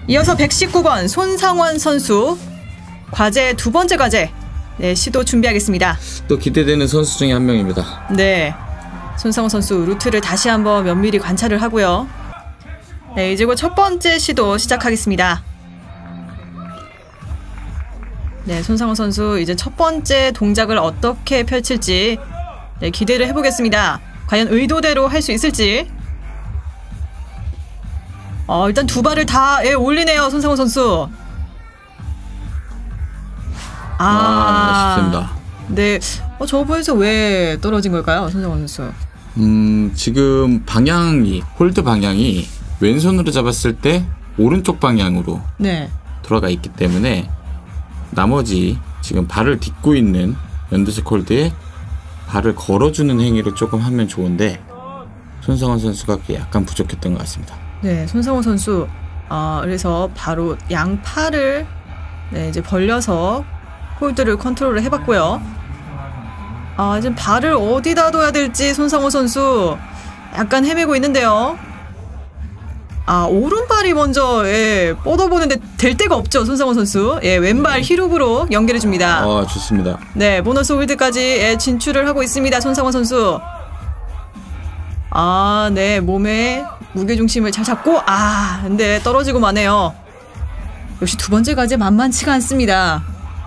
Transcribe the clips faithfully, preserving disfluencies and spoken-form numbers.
이어서 백십구 번 손상원 선수 과제 두 번째 과제 네, 시도 준비하겠습니다. 또 기대되는 선수 중에 한 명입니다. 네, 손상원 선수 루트를 다시 한번 면밀히 관찰을 하고요. 네, 이제 곧 첫 번째 시도 시작하겠습니다. 네, 손상원 선수 이제 첫 번째 동작을 어떻게 펼칠지 네, 기대를 해보겠습니다. 과연 의도대로 할 수 있을지. 어, 일단 두 발을 다 예, 올리네요, 손상원 선수. 아, 아 아쉽습니다. 네, 어, 저 부에서 왜 떨어진 걸까요, 손상원 선수? 음, 지금 방향이 홀드 방향이 왼손으로 잡았을 때 오른쪽 방향으로 네. 돌아가 있기 때문에 나머지 지금 발을 딛고 있는 연두색 홀드에 발을 걸어주는 행위를 조금 하면 좋은데 손상원 선수가 그게 약간 부족했던 것 같습니다. 네, 손상원 선수 어, 그래서 바로 양팔을 네, 이제 벌려서 홀드를 컨트롤을 해봤고요. 아, 지금 발을 어디다 둬야 될지 손상원 선수 약간 헤매고 있는데요. 아, 오른발이 먼저 예, 뻗어보는데 될 데가 없죠, 손상원 선수. 예, 왼발 히룹으로 연결해줍니다. 아, 좋습니다. 네, 보너스 홀드까지 예, 진출을 하고 있습니다, 손상원 선수. 아, 네, 몸에 무게중심을 잘 잡고 아, 근데 떨어지고 마네요. 역시 두 번째 과제 만만치가 않습니다.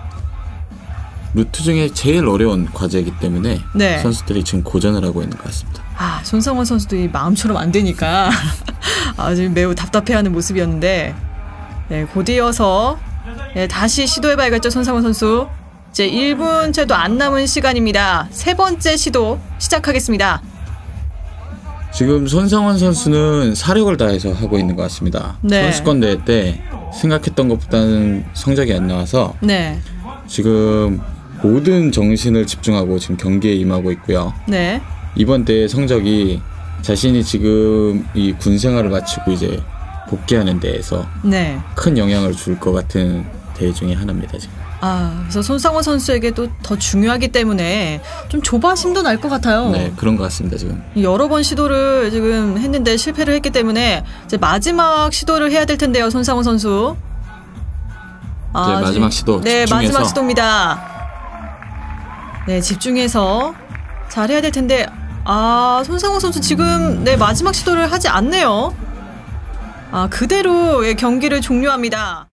루트 중에 제일 어려운 과제이기 때문에 네. 선수들이 지금 고전을 하고 있는 것 같습니다. 아, 손상원 선수도 이 마음처럼 안 되니까 아, 지금 매우 답답해하는 모습이었는데 네, 곧이어서 네, 다시 시도해봐야겠죠, 손상원 선수. 이제 일 분 채도 안 남은 시간입니다. 세 번째 시도 시작하겠습니다. 지금 손상원 선수는 사력을 다해서 하고 있는 것 같습니다. 네. 선수권 대회 때 생각했던 것보다는 성적이 안 나와서 네. 지금 모든 정신을 집중하고 지금 경기에 임하고 있고요. 네. 이번 대회 성적이 자신이 지금 이 군 생활을 마치고 이제 복귀하는 데에서 네. 큰 영향을 줄 것 같은 대회 중에 하나입니다, 지금. 아, 그래서 손상원 선수에게도 더 중요하기 때문에 좀 조바심도 날 것 같아요. 네, 그런 것 같습니다, 지금. 여러 번 시도를 지금 했는데 실패를 했기 때문에 이제 마지막 시도를 해야 될 텐데요, 손상원 선수. 아, 이제 마지막 시도 네, 집중해서. 마지막 시도입니다. 네, 집중해서 잘 해야 될 텐데 아, 손상원 선수 지금 네, 마지막 시도를 하지 않네요. 아, 그대로 예, 경기를 종료합니다.